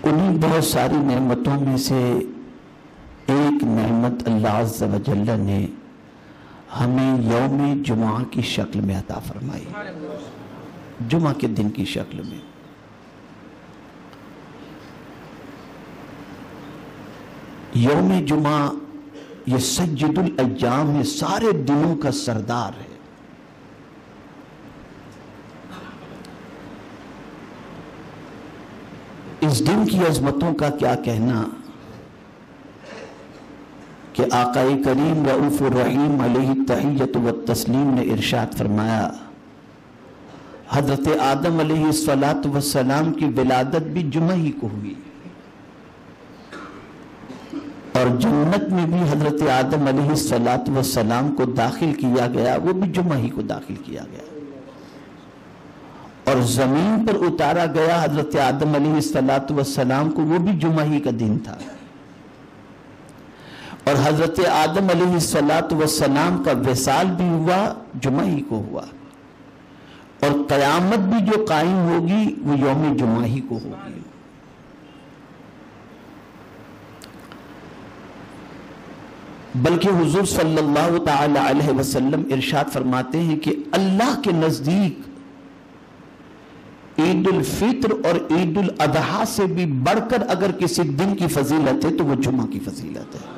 انہیں بہت ساری نعمتوں میں سے ایک نعمت اللہ عز و جل نے ہمیں یوم جمعہ کی شکل میں عطا فرمائی، جمعہ کے دن کی شکل میں۔ یوم جمعہ یہ سید الایام ہے، سارے دنوں کا سردار ہے۔ اس دن کی عظمتوں کا کیا کہنا کہ آقا کریم رؤوف الرحیم علیہ التحیۃ والتسلیم نے ارشاد فرمایا، حضرت آدم علیہ السلام کی ولادت بھی جمعہ ہی کو ہوئی، اور جنت میں بھی حضرت آدم علیہ السلام کو داخل کیا گیا، وہ بھی جمعہ ہی کو داخل کیا گیا، اور زمین پر اتارا گیا حضرت آدم علیہ السلام کو، وہ بھی جمعہ ہی کا دن تھا، اور حضرت آدم علیہ السلام کا وصال بھی ہوا، جمعہ ہی کو ہوا، اور قیامت بھی جو قائم ہوگی وہ یوم جمعہ ہی کو ہوگی۔ بلکہ حضور صلی اللہ تعالی علیہ وسلم ارشاد فرماتے ہیں کہ اللہ کے نزدیک عید الفطر اور عید الاضحیٰ سے بھی بڑھ کر اگر کسی دن کی فضیلت ہے تو وہ جمعہ کی فضیلت ہے۔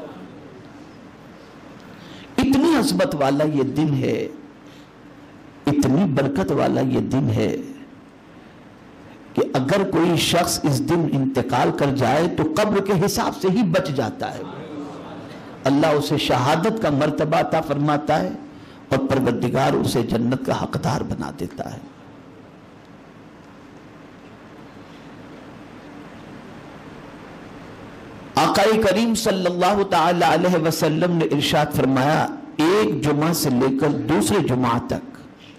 اتنی عظمت والا یہ دن ہے، اتنی برکت والا یہ دن ہے کہ اگر کوئی شخص اس دن انتقال کر جائے تو قبر کے حساب سے ہی بچ جاتا ہے، اللہ اسے شہادت کا مرتبہ عطا فرماتا ہے اور پروردگار اسے جنت کا حقدار بنا دیتا ہے۔ آقا کریم صلی اللہ تعالی علیہ وسلم نے ارشاد فرمایا، ایک جمعہ سے لے کر دوسرے جمعہ تک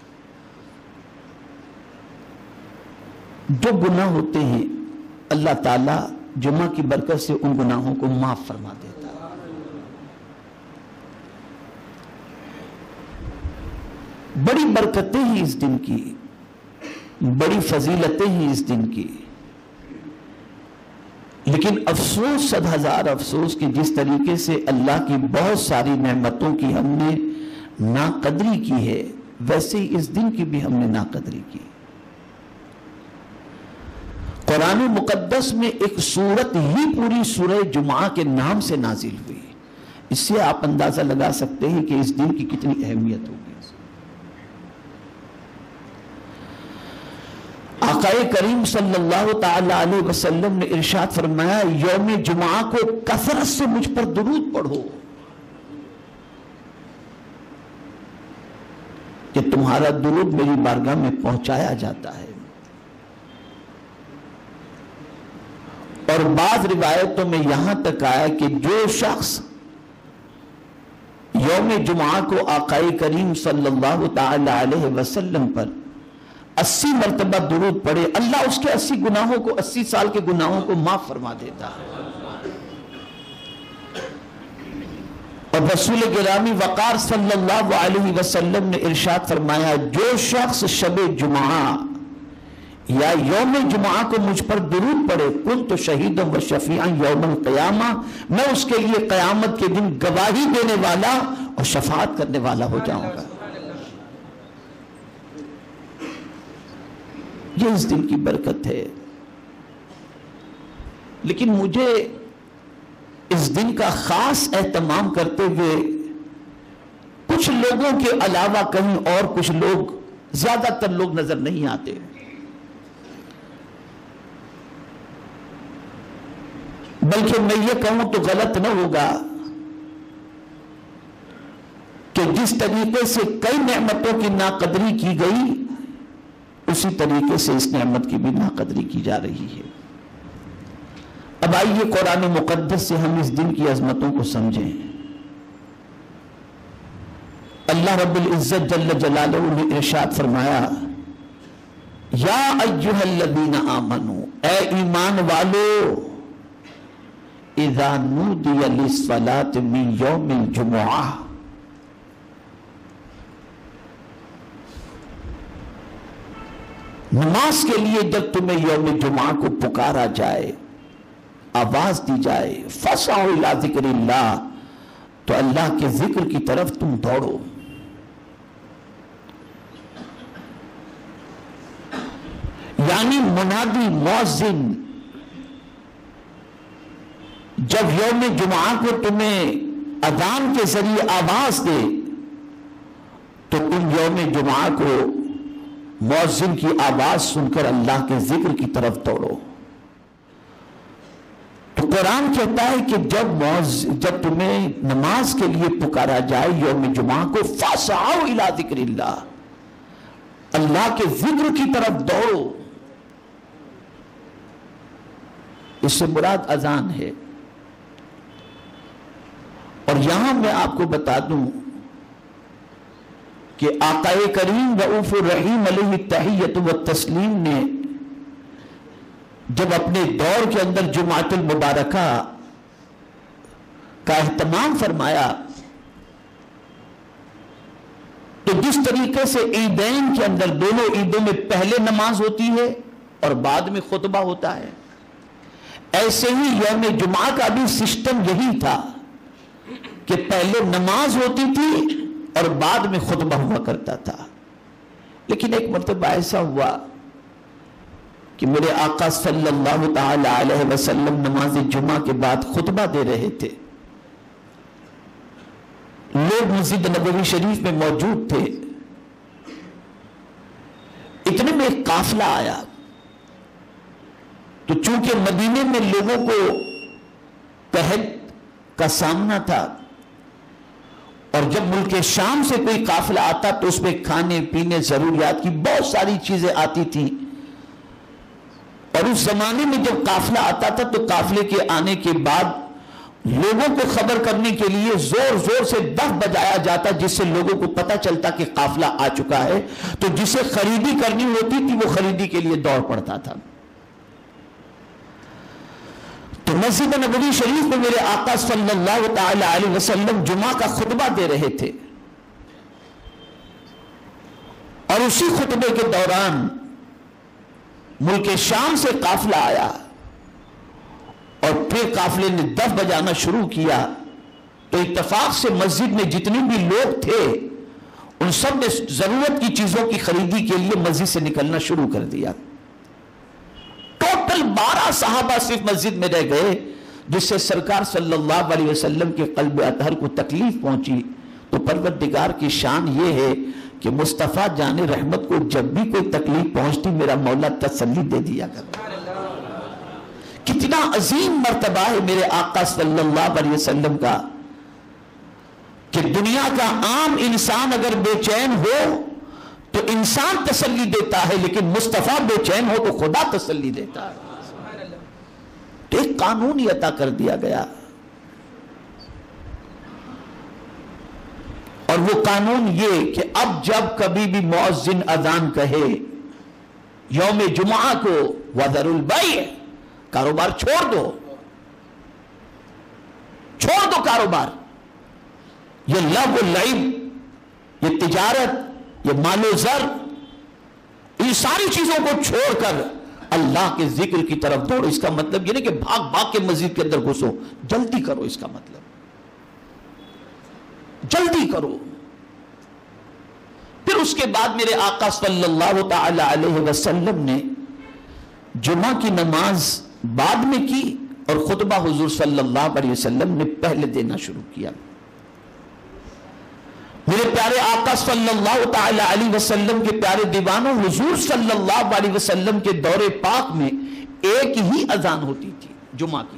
جو گناہ ہوتے ہیں اللہ تعالیٰ جمعہ کی برکت سے ان گناہوں کو معاف فرما دیتا ہے۔ بڑی برکتیں ہیں اس دن کی، بڑی فضیلتیں ہیں اس دن کی، لیکن افسوس، 100,000 افسوس کہ جس طریقے سے اللہ کی بہت ساری نعمتوں کی ہم نے ناقدری کی ہے، ویسے ہی اس دن کی بھی ہم نے ناقدری کی۔ قرآن مقدس میں ایک سورت ہی پوری سورہ جمعہ کے نام سے نازل ہوئی، اس سے آپ اندازہ لگا سکتے ہیں کہ اس دن کی کتنی اہمیت ہوگی۔ آقا کریم صلی اللہ تعالی علیہ وسلم نے ارشاد فرمایا، یوم جمعہ کو کثرت سے مجھ پر درود پڑھو کہ تمہارا درود میری بارگاہ میں پہنچایا جاتا ہے۔ اور بعض روایتوں میں یہاں تک آیا کہ جو شخص یوم جمعہ کو آقا کریم صلی اللہ تعالی علیہ وسلم پر 80 مرتبہ درود پڑھے، اللہ اس کے 80 گناہوں کو، 80 سال کے گناہوں کو معاف فرما دیتا ہے۔ اور رسول گرامی وقار صلی اللہ علیہ وسلم نے ارشاد فرمایا، جو شخص شب جمعہ یا یوم جمعہ کو مجھ پر درود پڑھے، کنت شہیدا و شفیعا یوم القیامہ، میں اس کے لیے قیامت کے دن گواہی دینے والا اور شفاعت کرنے والا ہو جاؤں گا۔ یہ اس دن کی برکت ہے، لیکن مجھے اس دن کا خاص اہتمام کرتے ہوئے کچھ لوگوں کے علاوہ کہیں اور کچھ لوگ، زیادہ تر لوگ نظر نہیں آتے۔ بلکہ میں یہ کہوں تو غلط نہ ہوگا کہ جس طریقے سے کئی نعمتوں کی ناقدری کی گئی، اسی طریقے سے اس نعمت کی بھی ناقدری کی جا رہی ہے۔ اب آئیے قرآن مقدس سے ہم اس دن کی عظمتوں کو سمجھیں۔ اللہ رب العزت جل جلالہ نے ارشاد فرمایا، یا ایھا الذین آمنوا، اے ایمان والو، اذا نودی للصلاۃ من یوم الجمعہ، نماز کے لیے جب تمہیں یوم جمعہ کو پکارا جائے، آواز دی جائے فَاسْعَوْا إِلَىٰ ذِكْرِ اللَّهِ، تو اللہ کے ذکر کی طرف تم دوڑو. یعنی منادی مؤذن جب یوم جمعہ کو تمہیں اذان کے ذریعے آواز دے تو تم یوم جمعہ کو مؤذن کی آواز سن کر اللہ کے ذکر کی طرف دوڑو. تو قرآن کہتا ہے کہ جب تمہیں نماز کے لیے پکارا جائے یوم جمعہ کو فَاسْعَوْا إِلَىٰ ذِكْرِ اللَّهِ، اللہ کے ذکر کی طرف دوڑو. اس سے مراد اذان ہے. اور یہاں میں آپ کو بتا دوں کہ آقا کریم رؤوف الرحیم علیہ التحیۃ والتسلیم نے جب اپنے دور کے اندر جمعۃ المبارکہ کا اہتمام فرمایا تو جس طریقے سے عیدین کے اندر دونوں عیدوں میں پہلے نماز ہوتی ہے اور بعد میں خطبہ ہوتا ہے، ایسے ہی یوم جمعہ کا بھی سسٹم یہی تھا کہ پہلے نماز ہوتی تھی اور بعد میں خطبہ ہوا کرتا تھا. لیکن ایک مرتبہ ایسا ہوا کہ میرے آقا صلی اللہ تعالی علیہ وسلم نماز جمعہ کے بعد خطبہ دے رہے تھے. لوگ مسجد نبوی شریف میں موجود تھے. اتنے میں ایک قافلہ آیا تو چونکہ مدینے میں لوگوں کو قحط کا سامنا تھا اور جب ملک شام سے کوئی قافلہ آتا تو اس میں کھانے پینے ضروریات کی بہت ساری چیزیں آتی تھی. اور اس زمانے میں جب قافلہ آتا تھا تو قافلے کے آنے کے بعد لوگوں کو خبر کرنے کے لیے زور زور سے دف بجایا جاتا جس سے لوگوں کو پتہ چلتا کہ قافلہ آ چکا ہے. تو جسے خریدی کرنی ہوتی تھی وہ خریدی کے لیے دوڑ پڑتا تھا. تو مسجد نبوی شریف میں میرے آقا صلی اللہ تعالی علیہ وسلم جمعہ کا خطبہ دے رہے تھے اور اسی خطبے کے دوران ملک شام سے قافلہ آیا اور پھر قافلے نے دف بجانا شروع کیا. تو اتفاق سے مسجد میں جتنے بھی لوگ تھے ان سب نے ضرورت کی چیزوں کی خریدی کے لیے مسجد سے نکلنا شروع کر دیا. ٹوٹل 12 صحابہ صرف مسجد میں رہ گئے جس سے سرکار صلی اللہ علیہ وسلم کے قلب اطہر کو تکلیف پہنچی. تو پروردگار کی شان یہ ہے کہ مصطفیٰ جان رحمت کو جب بھی کوئی تکلیف پہنچتی میرا مولا تسلی دے دیا کرتا. کتنا عظیم مرتبہ ہے میرے آقا صلی اللہ علیہ وسلم کا کہ دنیا کا عام انسان اگر بے چین ہو تو انسان تسلی دیتا ہے لیکن مصطفیٰ بے چین ہو تو خدا تسلی دیتا ہے. ایک قانون ہی عطا کر دیا گیا اور وہ قانون یہ کہ اب جب کبھی بھی مؤذن اذان کہے یوم جمعہ کو وَذَرُوا الْبَيْعَ، کاروبار چھوڑ دو کاروبار. یہ لغو لعب، یہ تجارت، یہ مال و زر، ان ساری چیزوں کو چھوڑ کر اللہ کے ذکر کی طرف دوڑو. اس کا مطلب یہ نہیں کہ بھاگ بھاگ کے مسجد کے اندر گھسو، جلدی کرو. اس کا مطلب جلدی کرو. پھر اس کے بعد میرے آقا صلی اللہ تعالی علیہ وسلم نے جمعہ کی نماز بعد میں کی اور خطبہ حضور صلی اللہ علیہ وسلم نے پہلے دینا شروع کیا. میرے پیارے آقا صلی اللہ تعالی علیہ وسلم کے پیارے دیوانوں، حضور صلی اللہ علیہ وسلم کے دور پاک میں ایک ہی اذان ہوتی تھی جمعہ کی.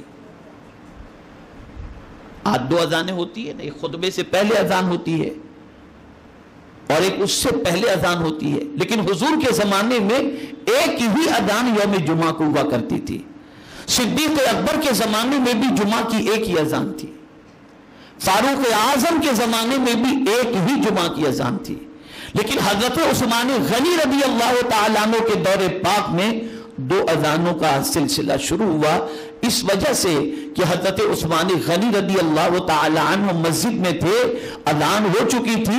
آج 2 اذانیں ہوتی ہیں، ایک خطبے سے پہلے اذان ہوتی ہے اور ایک اس سے پہلے اذان ہوتی ہے. لیکن حضور کے زمانے میں ایک ہی اذان یوم جمعہ کو ہوا کرتی تھی. صدیق اکبر کے زمانے میں بھی جمعہ کی ایک ہی اذان تھی. فاروق اعظم کے زمانے میں بھی ایک ہی جمعہ کی اذان تھی. لیکن حضرت عثمان غنی رضی اللہ تعالیٰ عنہ کے دور پاک میں 2 اذانوں کا سلسلہ شروع ہوا، اس وجہ سے کہ حضرت عثمان غنی رضی اللہ تعالیٰ عنہ مسجد میں تھے، اذان ہو چکی تھی،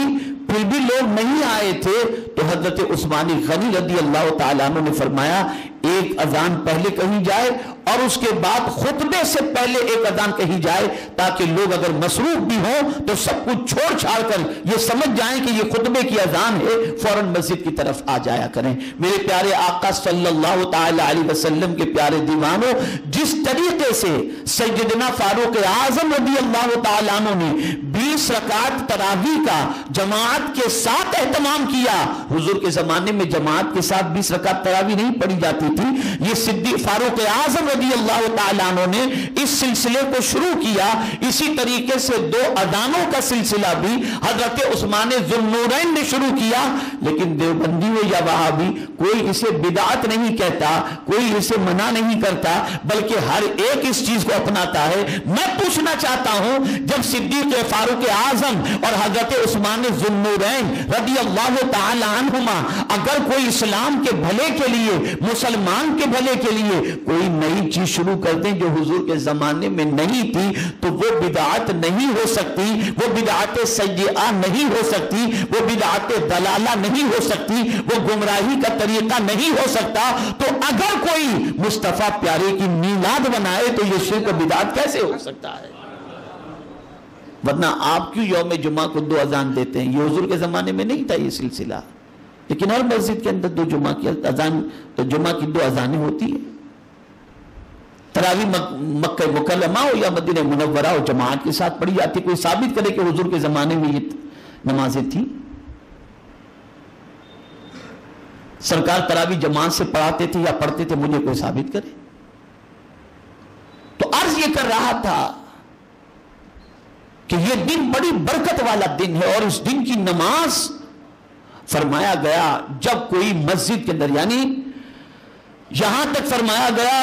پھر بھی لوگ نہیں آئے تھے تو حضرت عثمان غنی رضی اللہ تعالیٰ عنہ نے فرمایا ایک اذان پہلے کہی جائے اور اس کے بعد خطبے سے پہلے ایک اذان کہی جائے تاکہ لوگ اگر مصروف بھی ہوں تو سب کچھ چھوڑ چھاڑ کر یہ سمجھ جائیں کہ یہ خطبے کی اذان ہے، فوراً مسجد کی طرف آ جایا کریں۔ میرے پیارے آقا صلی اللہ تعالی علیہ وسلم کے پیارے دیوانوں، جس طریقے سے سیدنا فاروق اعظم رضی اللہ تعالیٰ عنہ نے 20 رکعت تراویح کا جماعت کے ساتھ اہتمام کیا، حضور کے زمانے میں جماعت کے ساتھ 20 رکعت تراویح نہیں پڑھی جاتی تھی، یہ صدیق فاروق اعظم رضی اللہ تعالیٰ عنہ نے اس سلسلے کو شروع کیا۔ اسی طریقے سے 2 اذانوں کا سلسلہ بھی حضرت عثمان ذوالنورین نے شروع کیا، لیکن دیوبندی ہو یا وہابی کوئی اسے بدعت نہیں کہتا، کوئی اسے منع نہیں کرتا، بلکہ ہر ایک اس چیز کو اپناتا ہے۔ میں پوچھنا چاہتا ہوں جب صدیق فاروق اعظم اور حضرت عثمان ذوالنورین رضی اللہ تعالی عنہما اگر کوئی اسلام کے بھلے کے لیے، مسلمان کے بھلے کے لیے کوئی نئی چیز شروع کر دیں جو حضور کے زمانے میں نہیں تھی تو وہ بدعت نہیں ہو سکتی، وہ بدعت سیئہ نہیں ہو سکتی، وہ بدعت دلالہ نہیں ہو سکتی، وہ گمراہی کا طریقہ نہیں ہو سکتا۔ تو اگر کوئی مصطفیٰ پیارے کی میلاد بنائے تو یہ شرک و بدعت کیسے ہو سکتا ہے؟ ورنہ آپ کیوں یوم جمعہ کو 2 اذان دیتے ہیں؟ یہ حضور کے زمانے میں نہیں تھا یہ سلسلہ، لیکن ہر مسجد کے اندر 2 جمعہ کی اذان، تو جمعہ کی 2 اذانیں ہوتی ہیں۔ تراویح مکہ مکرمہ ہو یا مدینہ منورہ ہو جماعت کے ساتھ پڑھی جاتی، کوئی ثابت کرے کہ حضور کے زمانے میں یہ نمازیں تھیں؟ سرکار تراویح جماعت سے پڑھاتے تھے یا پڑھتے تھے؟ مجھے کوئی ثابت کرے۔ تو عرض یہ کر رہا تھا کہ یہ دن بڑی برکت والا دن ہے، اور اس دن کی نماز فرمایا گیا جب کوئی مسجد کے اندر، یعنی یہاں تک فرمایا گیا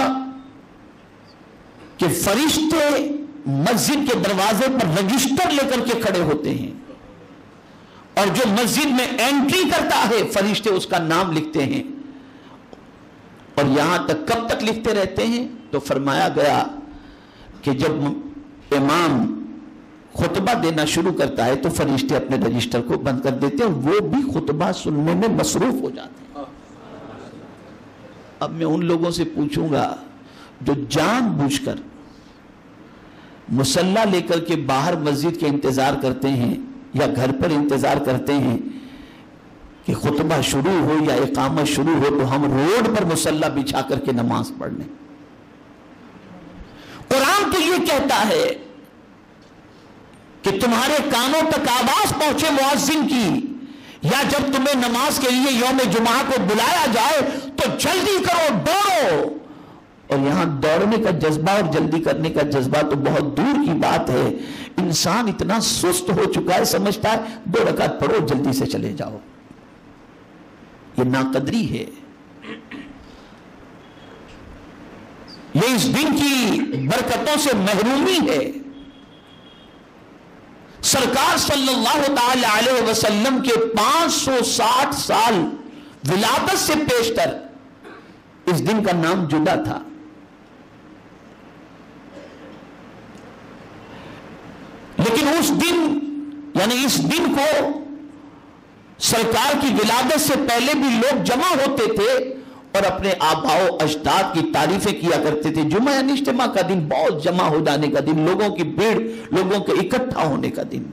کہ فرشتے مسجد کے دروازے پر رجسٹر لے کر کے کھڑے ہوتے ہیں، اور جو مسجد میں انٹری کرتا ہے فرشتے اس کا نام لکھتے ہیں، اور یہاں تک کب تک لکھتے رہتے ہیں؟ تو فرمایا گیا کہ جب امام خطبہ دینا شروع کرتا ہے تو فرشتے اپنے رجسٹر کو بند کر دیتے ہیں، وہ بھی خطبہ سننے میں مصروف ہو جاتے ہیں۔ اب میں ان لوگوں سے پوچھوں گا جو جان بوجھ کر مصلی لے کر کے باہر مسجد کے انتظار کرتے ہیں یا گھر پر انتظار کرتے ہیں کہ خطبہ شروع ہو یا اقامت شروع ہو تو ہم روڈ پر مصلی بچھا کر کے نماز پڑھ لیں۔ قرآن تو یہ کہتا ہے کہ تمہارے کانوں تک آواز پہنچے مؤذن کی، یا جب تمہیں نماز کے لیے یوم جمعہ کو بلایا جائے تو جلدی کرو، دوڑو۔ اور یہاں دوڑنے کا جذبہ اور جلدی کرنے کا جذبہ تو بہت دور کی بات ہے۔ انسان اتنا سست ہو چکا ہے، سمجھتا ہے 2 رکعت پڑھو جلدی سے چلے جاؤ۔ یہ ناقدری ہے، یہ اس دن کی برکتوں سے محرومی ہے۔ سرکار صلی اللہ تعالی علیہ وسلم کے 560 سال ولادت سے پیشتر اس دن کا نام جدا تھا۔ لیکن اس دن، یعنی اس دن کو سرکار کی ولادت سے پہلے بھی لوگ جمع ہوتے تھے اور اپنے آباء و اجداد کی تعریفیں کیا کرتے تھے۔ جمعہ یعنی اجتماع کا دن، بہت جمع ہو جانے کا دن، لوگوں کی بھیڑ، لوگوں کے اکٹھا ہونے کا دن۔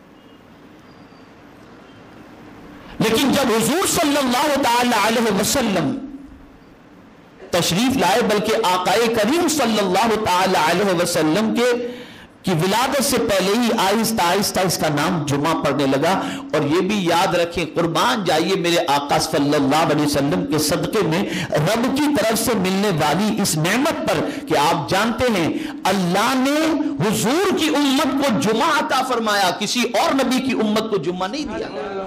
لیکن جب حضور صلی اللہ تعالی علیہ وسلم تشریف لائے، بلکہ آقا کریم صلی اللہ تعالی علیہ وسلم کی ولادت سے پہلے ہی آہستہ آہستہ اس کا نام جمعہ پڑنے لگا۔ اور یہ بھی یاد رکھیں، قربان جائیے میرے آقا صلی اللہ علیہ وسلم کے صدقے میں رب کی طرف سے ملنے والی اس نعمت پر کہ آپ جانتے ہیں اللہ نے حضور کی امت کو جمعہ عطا فرمایا، کسی اور نبی کی امت کو جمعہ نہیں دیا۔